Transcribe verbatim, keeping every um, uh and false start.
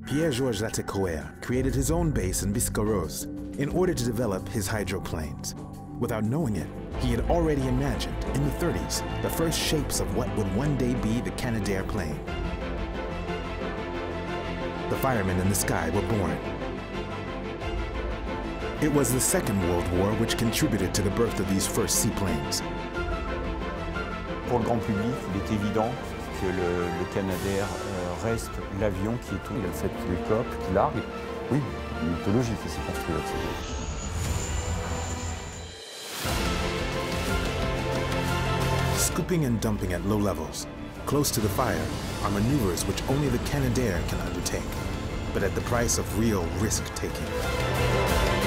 Pierre-Georges Latécoère created his own base in Biscarrosse in order to develop his hydroplanes. Without knowing it, he had already imagined, in the thirties, the first shapes of what would one day be the Canadair plane. The firemen in the sky were born. It was the Second World War which contributed to the birth of these first seaplanes. Pour le grand public, il est évident que le, le Canadair euh, reste l'avion qui est tout. Il y a le fait qu'il éclope, qu'il largue. Oui, une mythologie qui s'est construite là-dessus. Scooping and dumping at low levels, close to the fire, are maneuvers which only the Canadair can undertake, but at the price of real risk-taking.